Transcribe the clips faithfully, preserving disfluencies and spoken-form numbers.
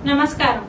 నమస్కారం.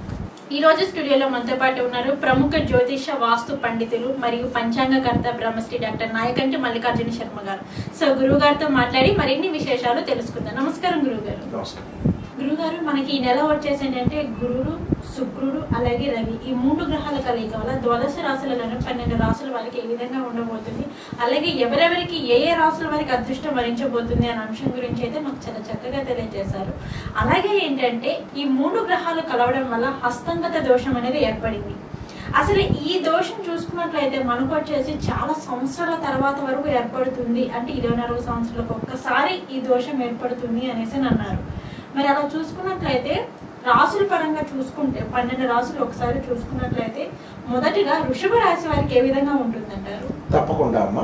ఈ రోజు స్టూడియోలో మనతో పాటు ఉన్నారు ప్రముఖ జ్యోతిష వాస్తు పండితులు మరియు పంచాంగకర్త బ్రహ్మశ్రీ డాక్టర్ నాయకంటి మల్లికార్జున శర్మ గారు. సో గురువు గారితో మాట్లాడి మరిన్ని విశేషాలు తెలుసుకుందాం. నమస్కారం గురువు గారు. గురుగారు, మనకి ఈ నెల వచ్చేసి ఏంటంటే గురుడు, శుక్రుడు అలాగే రవి ఈ మూడు గ్రహాల కలయిక వల్ల ద్వాదశ రాశులలోనే పన్నెండు రాశుల వారికి ఏ విధంగా ఉండబోతుంది, అలాగే ఎవరెవరికి ఏ ఏ రాశుల వారికి అదృష్టం వరించబోతుంది అనే అంశం గురించి అయితే మాకు చాలా చక్కగా తెలియజేశారు. అలాగే ఏంటంటే ఈ మూడు గ్రహాలు కలవడం వల్ల హస్తంగత దోషం అనేది ఏర్పడింది. అసలు ఈ దోషం చూసుకున్నట్లయితే మనకు వచ్చేసి చాలా సంవత్సరాల తర్వాత వరకు ఏర్పడుతుంది, అంటే ఇరవై నాలుగు సంవత్సరాలకు ఒక్కసారి ఈ దోషం ఏర్పడుతుంది అనేసి అన్నారు. మరి అలా చూసుకున్నట్లయితే రాసుల పరంగా చూసుకుంటే పన్నెండు రాసులు ఒకసారి చూసుకున్నట్లయితే మొదటిగా వృషభ రాశి వారికి ఏ విధంగా ఉంటుందంటారు? తప్పకుండా అమ్మా.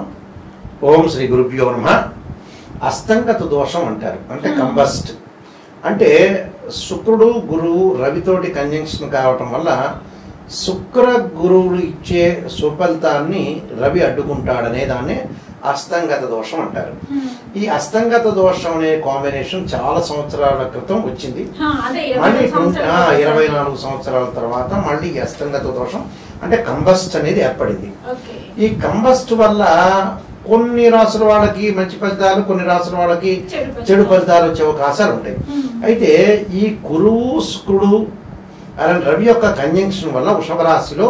ఓం శ్రీ గురుభ్యో నమః. అస్తంగత దోషం అంటారు, అంటే కంబస్ట్. అంటే శుక్రుడు గురువు రవితోటి కంజంక్షన్ కావటం వల్ల శుక్ర గురువులు ఇచ్చే సుఫలితాన్ని రవి అడ్డుకుంటాడనే దాన్ని అస్తంగత దోషం అంటారు. ఈ అస్తంగత దోషం అనే కాంబినేషన్ చాలా సంవత్సరాల క్రితం వచ్చింది. మళ్ళీ ఇరవై నాలుగు సంవత్సరాల తర్వాత మళ్ళీ ఈ అస్తంగత దోషం అంటే కంబస్ట్ అనేది ఏర్పడింది. ఈ కంబస్ట్ వల్ల కొన్ని రాసుల వాళ్ళకి మంచి ఫలితాలు, కొన్ని రాసుల వాళ్ళకి చెడు ఫలితాలు వచ్చే అవకాశాలు ఉంటాయి. అయితే ఈ గురువు శుక్రుడు అలాంటి రవి యొక్క కంజంక్షన్ వల్ల వృషభ రాశిలో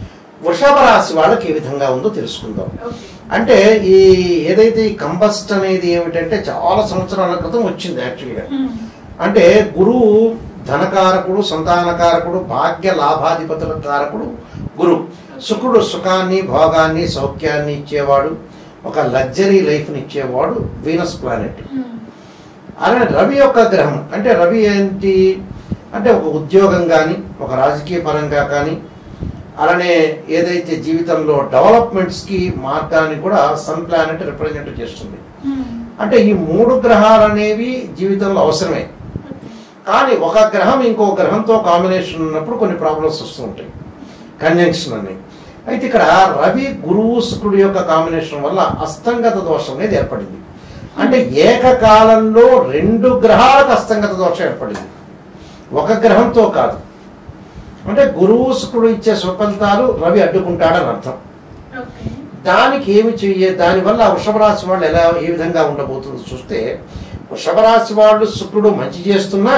వృషభ రాశి వాళ్ళకి ఏ విధంగా ఉందో తెలుసుకుందాం. అంటే ఈ ఏదైతే ఈ కంబస్ట్ అనేది ఏమిటంటే చాలా సంవత్సరాల క్రితం వచ్చింది యాక్చువల్గా. అంటే గురువు ధనకారకుడు, సంతానకారకుడు, భాగ్య లాభాధిపతుల కారకుడు గురువు. శుక్రుడు సుఖాన్ని, భోగాన్ని, సౌఖ్యాన్ని ఇచ్చేవాడు, ఒక లగ్జరీ లైఫ్ని ఇచ్చేవాడు వీనస్ ప్లానెట్. అలానే రవి యొక్క గ్రహం అంటే రవి ఏంటి అంటే ఒక ఉద్యోగం కానీ, ఒక రాజకీయ పరంగా కానీ, అలానే ఏదైతే జీవితంలో డెవలప్మెంట్స్కి మార్గాన్ని కూడా సన్ ప్లానెట్ రిప్రజెంట్ చేస్తుంది. అంటే ఈ మూడు గ్రహాలు అనేవి జీవితంలో అవసరమే, కానీ ఒక గ్రహం ఇంకో గ్రహంతో కాంబినేషన్ ఉన్నప్పుడు కొన్ని ప్రాబ్లమ్స్ వస్తూ ఉంటాయి, కంజంక్షన్ అని. అయితే ఇక్కడ రవి గురువు శుక్రుడు యొక్క కాంబినేషన్ వల్ల అస్తంగత దోషం అనేది ఏర్పడింది. అంటే ఏకకాలంలో రెండు గ్రహాలకు అస్తంగత దోషం ఏర్పడింది, ఒక గ్రహంతో కాదు. అంటే గురువు శుక్రుడు ఇచ్చే సుఫలితాలు రవి అడ్డుకుంటాడని అర్థం. దానికి ఏమి చెయ్యే దానివల్ల వృషభ రాశి వాళ్ళు ఎలా ఏ విధంగా ఉండబోతుందో చూస్తే, వృషభ రాశి వాళ్ళు శుక్రుడు మంచి చేస్తున్నా,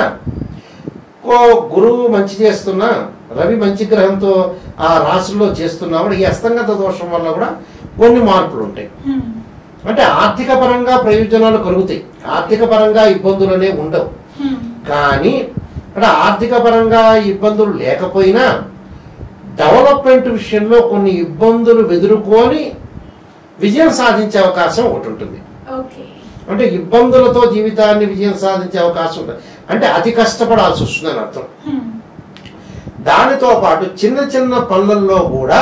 గురువు మంచి చేస్తున్నా, రవి మంచి గ్రహంతో ఆ రాశుల్లో చేస్తున్నా కూడా ఈ అస్తంగత దోషం వల్ల కూడా కొన్ని మార్పులు ఉంటాయి. అంటే ఆర్థిక పరంగా ప్రయోజనాలు కలుగుతాయి, ఆర్థిక పరంగా ఇబ్బందులు అనేవి ఉండవు. కానీ అంటే ఆర్థిక పరంగా ఇబ్బందులు లేకపోయినా డెవలప్మెంట్ విషయంలో కొన్ని ఇబ్బందులు ఎదుర్కొని విజయం సాధించే అవకాశం ఒకటి ఉంటుంది. అంటే ఇబ్బందులతో జీవితాన్ని విజయం సాధించే అవకాశం ఉంటుంది, అంటే అతి కష్టపడాల్సి వస్తుందని అర్థం. దానితో పాటు చిన్న చిన్న పనులలో కూడా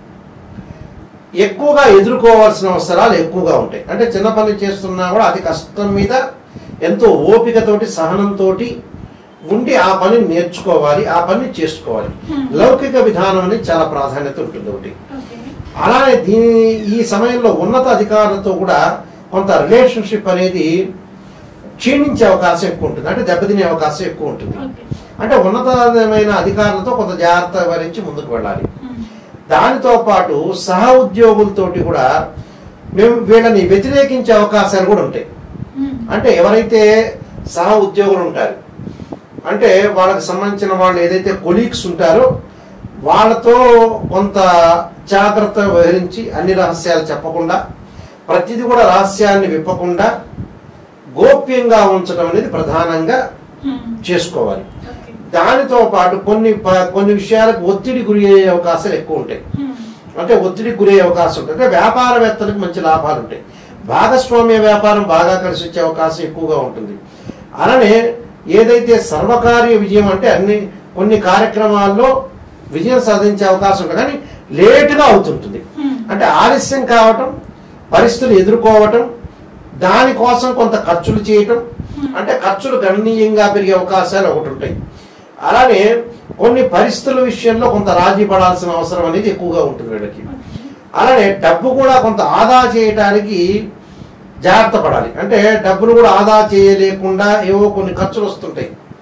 ఎక్కువగా ఎదుర్కోవాల్సిన అవసరాలు ఎక్కువగా ఉంటాయి. అంటే చిన్న పనులు చేస్తున్నా కూడా అతి కష్టం మీద ఎంతో ఓపికతోటి, సహనంతో ఉండి ఆ పనిని నేర్చుకోవాలి, ఆ పనిని చేసుకోవాలి. లౌకిక విధానం అనేది చాలా ప్రాధాన్యత ఉంటుంది ఒకటి. అలానే దీని ఈ సమయంలో ఉన్నత అధికారులతో కూడా కొంత రిలేషన్షిప్ అనేది క్షీణించే అవకాశం ఎక్కువ ఉంటుంది, అంటే దెబ్బతినే అవకాశం ఎక్కువ ఉంటుంది. అంటే ఉన్నతమైన అధికారులతో కొంత జాగ్రత్త వహించి ముందుకు వెళ్ళాలి. దానితో పాటు సహ ఉద్యోగులతోటి కూడా మేము వీళ్ళని వ్యతిరేకించే అవకాశాలు కూడా ఉంటాయి. అంటే ఎవరైతే సహ ఉద్యోగులు ఉంటారు అంటే వాళ్ళకి సంబంధించిన వాళ్ళు ఏదైతే కొలీగ్స్ ఉంటారో వాళ్ళతో కొంత జాగ్రత్త వహించి అన్ని రహస్యాలు చెప్పకుండా, ప్రతిదీ కూడా రహస్యాన్ని విప్పకుండా గోప్యంగా ఉంచడం అనేది ప్రధానంగా చేసుకోవాలి. దానితో పాటు కొన్ని కొన్ని విషయాలకు ఒత్తిడి గురి అయ్యే అవకాశాలు ఎక్కువ ఉంటాయి. అంటే ఒత్తిడికి గురి అయ్యే అవకాశం ఉంటుంది. అంటే వ్యాపారవేత్తలకు మంచి లాభాలు ఉంటాయి, భాగస్వామ్య వ్యాపారం బాగా కలిసి వచ్చే అవకాశం ఎక్కువగా ఉంటుంది. అలానే ఏదైతే సర్వకార్య విజయం అంటే అన్ని కొన్ని కార్యక్రమాల్లో విజయం సాధించే అవకాశం ఉంటుంది, కానీ లేటుగా అవుతుంటుంది. అంటే ఆలస్యం కావటం, పరిస్థితులు ఎదుర్కోవటం, దానికోసం కొంత ఖర్చులు చేయటం, అంటే ఖర్చులు గణనీయంగా పెరిగే అవకాశాలు ఒకటి ఉంటాయి. అలానే కొన్ని పరిస్థితుల విషయంలో కొంత రాజీ పడాల్సిన అవసరం అనేది ఎక్కువగా ఉంటుంది వీళ్ళకి. అలానే డబ్బు కూడా కొంత ఆదా చేయడానికి జాగ్రత్త పడాలి. అంటే డబ్బును కూడా ఆదా చేయలేకుండా ఏవో కొన్ని ఖర్చులు వస్తుంటాయి,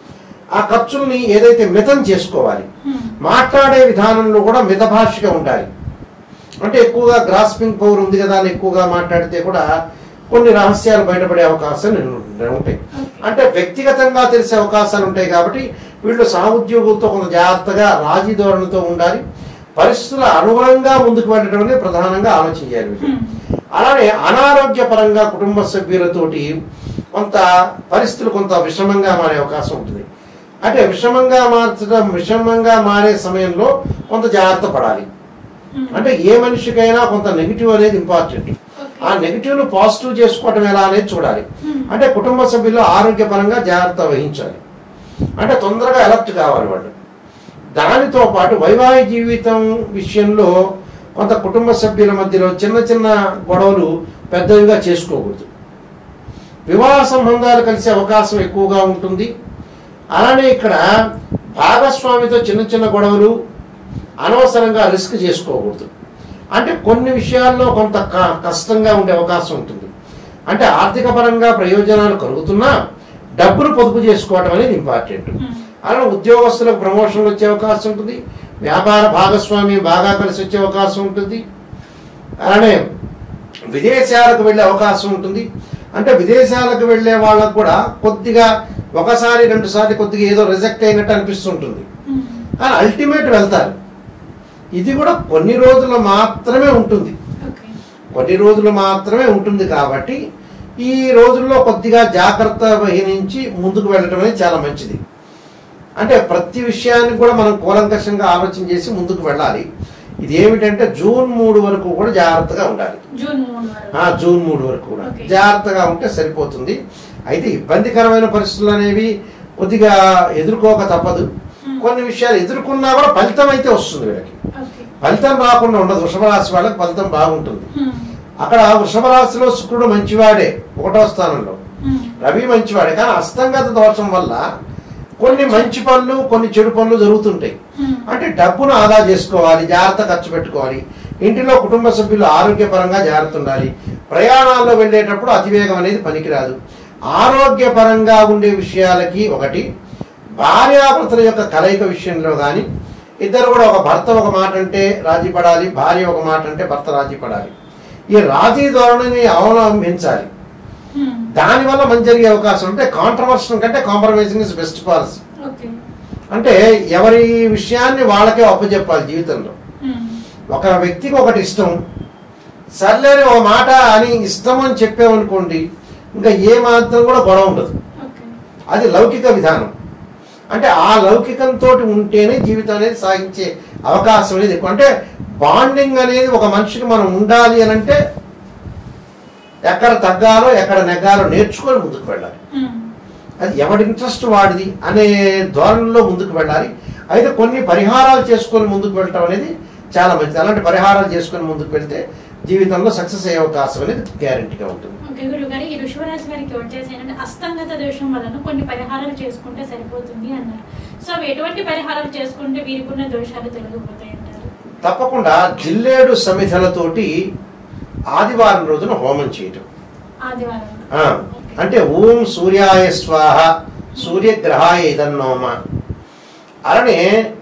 ఆ ఖర్చుల్ని ఏదైతే మితం చేసుకోవాలి, మాట్లాడే విధానంలో కూడా మితభాషగా ఉండాలి. అంటే ఎక్కువగా గ్రాస్పింగ్ పవర్ ఉంది కదా అని ఎక్కువగా మాట్లాడితే కూడా కొన్ని రహస్యాలు బయటపడే అవకాశాలు ఉంటాయి. అంటే వ్యక్తిగతంగా తెలిసే అవకాశాలు ఉంటాయి. కాబట్టి వీళ్ళు సహోద్యోగులతో కొంత జాగ్రత్తగా రాజీ ధోరణితో ఉండాలి. పరిస్థితుల అనుగుణంగా ముందుకు వెళ్ళడం అనేది ప్రధానంగా ఆలోచించాలి. అలానే అనారోగ్యపరంగా కుటుంబ సభ్యులతోటి కొంత పరిస్థితులు కొంత విషమంగా మారే అవకాశం ఉంటుంది. అంటే విషమంగా మార్చడం విషమంగా మారే సమయంలో కొంత జాగ్రత్త పడాలి. అంటే ఏ మనిషికైనా కొంత నెగిటివ్ అనేది ఇంపార్టెంట్. ఆ నెగిటివ్ ను పాజిటివ్ చేసుకోవటం ఎలా అనేది చూడాలి. అంటే కుటుంబ సభ్యులు ఆరోగ్యపరంగా జాగ్రత్త వహించాలి. అంటే తొందరగా అలర్ట్ కావాలి వాళ్ళు. దానితో పాటు వైవాహిక జీవితం విషయంలో కొంత కుటుంబ సభ్యుల మధ్యలో చిన్న చిన్న గొడవలు పెద్దవిగా చేసుకోకూడదు. వివాహ సంబంధాలు కలిసే అవకాశం ఎక్కువగా ఉంటుంది. అలానే ఇక్కడ భాగస్వామితో చిన్న చిన్న గొడవలు అనవసరంగా రిస్క్ చేసుకోకూడదు. అంటే కొన్ని విషయాల్లో కొంత కష్టంగా ఉండే అవకాశం ఉంటుంది. అంటే ఆర్థిక పరంగా ప్రయోజనాలు కలుగుతున్నా డబ్బులు పొదుపు చేసుకోవడం అనేది ఇంపార్టెంట్. అలానే ఉద్యోగస్తులకు ప్రమోషన్లు వచ్చే అవకాశం ఉంటుంది. వ్యాపార భాగస్వామి బాగా కలిసి వచ్చే అవకాశం ఉంటుంది. అలానే విదేశాలకు వెళ్ళే అవకాశం ఉంటుంది. అంటే విదేశాలకు వెళ్ళే వాళ్ళకు కూడా కొద్దిగా ఒకసారి రెండు సార్లు కొద్దిగా ఏదో రిజెక్ట్ అయినట్టు అనిపిస్తుంటుంది. కానీ అల్టిమేట్ వెళ్తారు. ఇది కూడా కొన్ని రోజులు మాత్రమే ఉంటుంది కొన్ని రోజులు మాత్రమే ఉంటుంది కాబట్టి ఈ రోజుల్లో కొద్దిగా జాగ్రత్త వహించి ముందుకు వెళ్ళటం అనేది చాలా మంచిది. అంటే ప్రతి విషయాన్ని కూడా మనం కూలంకషంగా ఆలోచన చేసి ముందుకు వెళ్ళాలి. ఇది ఏమిటంటే జూన్ మూడు వరకు కూడా జాగ్రత్తగా ఉండాలి. జూన్ మూడు వరకు కూడా జాగ్రత్తగా ఉంటే సరిపోతుంది. అయితే ఇబ్బందికరమైన పరిస్థితులు అనేవి కొద్దిగా ఎదుర్కోక తప్పదు. కొన్ని విషయాలు ఎదుర్కొన్నా కూడా ఫలితం అయితే వస్తుంది. వీళ్ళకి ఫలితం రాకుండా ఉండదు. వృషభ రాశి వాళ్ళకి ఫలితం బాగుంటుంది. అక్కడ వృషభ రాశిలో శుక్రుడు మంచివాడే, ఒకటో స్థానంలో రవి మంచివాడే. కానీ అస్తంగత దోషం వల్ల కొన్ని మంచి పనులు కొన్ని చెడు పనులు జరుగుతుంటాయి. అంటే డబ్బును ఆదా చేసుకోవాలి, జాగ్రత్త ఖర్చు పెట్టుకోవాలి. ఇంటిలో కుటుంబ సభ్యులు ఆరోగ్యపరంగా జాగ్రత్త ఉండాలి. ప్రయాణాల్లో వెళ్ళేటప్పుడు అతివేగం అనేది పనికిరాదు. ఆరోగ్యపరంగా ఉండే విషయాలకి ఒకటి భార్యాభర్తల యొక్క కలయిక విషయంలో కానీ ఇద్దరు కూడా ఒక భర్త ఒక మాట అంటే రాజీ పడాలి, భార్య ఒక మాట అంటే భర్త రాజీ పడాలి. ఈ రాజీ ధోరణిని అవలంబించాలి. దానివల్ల మంచి జరిగే అవకాశం అంటే కాంట్రవర్షన్ కంటే కాంప్రమైజింగ్ ఇస్ బెస్ట్ పాలసీ. అంటే ఎవరి విషయాన్ని వాళ్ళకే అప్పచెప్పాలి. జీవితంలో ఒక వ్యక్తికి ఒకటి ఇష్టం, సర్లేని ఒక మాట అని ఇష్టం అని చెప్పామనుకోండి, ఇంకా ఏ మాత్రం కూడా గొడవ ఉండదు. అది లౌకిక విధానం. అంటే ఆ లౌకికంతో ఉంటేనే జీవితం అనేది సాగించే అవకాశం అనేది ఎక్కువ. అంటే బాండింగ్ అనేది ఒక మనిషికి మనం ఉండాలి అని అంటే ఎక్కడ తగ్గాలో ఎక్కడ నెగ్గాలో నేర్చుకొని ముందుకు వెళ్ళాలి. అది ఎవరి ఇంట్రెస్ట్ వాడిది అనే ధోరణిలో ముందుకు వెళ్ళాలి. అయితే కొన్ని పరిహారాలు చేసుకొని ముందుకు వెళ్ళటం అనేది చాలా మంచిది. అలాంటి పరిహారాలు చేసుకొని ముందుకు వెళ్తే జీవితంలో సక్సెస్ అయ్యే అవకాశం అనేది గ్యారెంటీగా ఉంటుంది. గురుగారు, ఈ వృషభరాశి వారికి వచ్చేసి అస్తంగత దోషం వలన కొన్ని పరిహారాలు చేసుకుంటే సరిపోతుంది అన్నారు. సో ఎటువంటి పరిహారాలు చేసుకుంటే వీరికున్న దోషాలు తొలగిపోతాయి అంటారు? తప్పకుండా జిల్లేడు సమిధలతోటి ఆదివారం రోజున హోమం చేయటం. ఆదివారం అంటే ఓం సూర్యాయ స్వాహ సూర్యగ్రహాయ ఇదన్నోమ. అలానే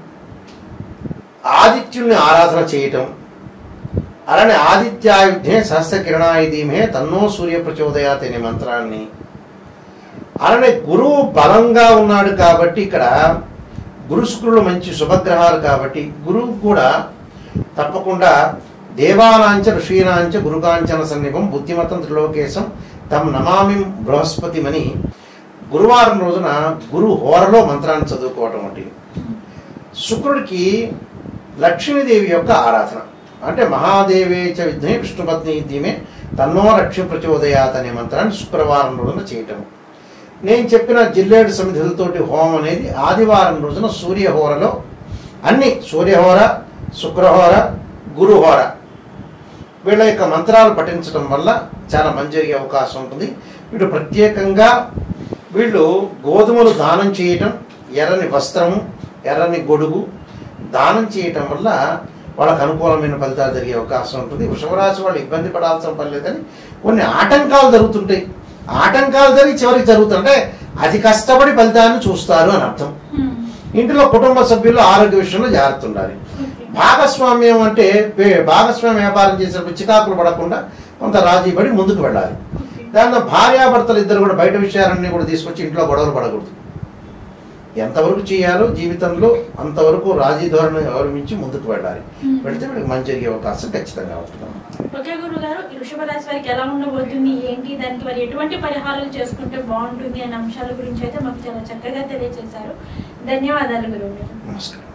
ఆదిత్యుని ఆరాధన చేయటం. అలానే ఆదిత్యాయుధ్యే సహస్ర కిరణాయ ధీమహే తన్నో సూర్య ప్రచోదయాత్ అనే మంత్రాన్ని. అలానే గురువు బలంగా ఉన్నాడు కాబట్టి ఇక్కడ గురు శుక్రులు మంచి శుభగ్రహాలు కాబట్టి గురువు కూడా తప్పకుండా దేవానాంచ ఋషీనాంచ గురుకాంచన సన్నిభం బుద్ధిమతం త్రిలోకేశం తమ్ నమామి బృహస్పతిమని గురువారం రోజున గురు హోరలో మంత్రాన్ని చదువుకోవటం వంటి. శుక్రుడికి లక్ష్మీదేవి యొక్క ఆరాధన. అంటే మహాదేవేచ విద్మే విష్ణుపత్ని ధీమే తన్నో లక్ష్మి ప్రచోదయాత్ అనే మంత్రాన్ని శుక్రవారం రోజున చేయటం. నేను చెప్పిన జిల్లేడు సమిధులతోటి హోమం అనేది ఆదివారం రోజున సూర్యహోరలో అన్ని సూర్యహోర, శుక్రహోర, గురుహోర వీళ్ళ యొక్క మంత్రాలు పఠించడం వల్ల చాలా మంచి జరిగే అవకాశం ఉంటుంది. వీళ్ళు ప్రత్యేకంగా వీళ్ళు గోధుమలు దానం చేయటం, ఎర్రని వస్త్రము, ఎర్రని గొడుగు దానం చేయటం వల్ల వాళ్ళకు అనుకూలమైన ఫలితాలు జరిగే అవకాశం ఉంటుంది. వృషభరాశి వాళ్ళు ఇబ్బంది పడాల్సిన పని లేదని కొన్ని ఆటంకాలు జరుగుతుంటాయి. ఆటంకాలు జరిగి చివరికి జరుగుతాయి. అంటే అతి కష్టపడి ఫలితాన్ని చూస్తారు అని అర్థం. ఇంటిలో కుటుంబ సభ్యులు ఆరోగ్య విషయంలో జాగ్రత్త ఉండాలి. భాగస్వామ్యం అంటే భాగస్వామ్య వ్యాపారం చేసినప్పుడు చికాకులు పడకుండా కొంత రాజీ పడి ముందుకు వెళ్ళాలి. దాంతో భార్యాభర్తలు ఇద్దరు కూడా బయట విషయాలన్నీ కూడా తీసుకొచ్చి ఇంట్లో గొడవలు పడకూడదు. ఎంతవరకు చేయాలో జీవితంలో అంతవరకు రాజీ ధోరణి గౌరవించి ముందుకు వెళ్ళాలి. వెళితే వీళ్ళకి మంచి జరిగే అవకాశం ఖచ్చితంగా ఉంటుంది. ఓకే గురువు గారు, ఈ వృషభ రాశి వారికి ఎలా ఉండబోతుంది, ఏంటి, దానికి మరి ఎటువంటి పరిహారాలు చేసుకుంటే బాగుంటుంది అనే అంశాల గురించి అయితే మాకు చాలా చక్కగా తెలియజేశారు. ధన్యవాదాలు గురువు గారు. నమస్కారం.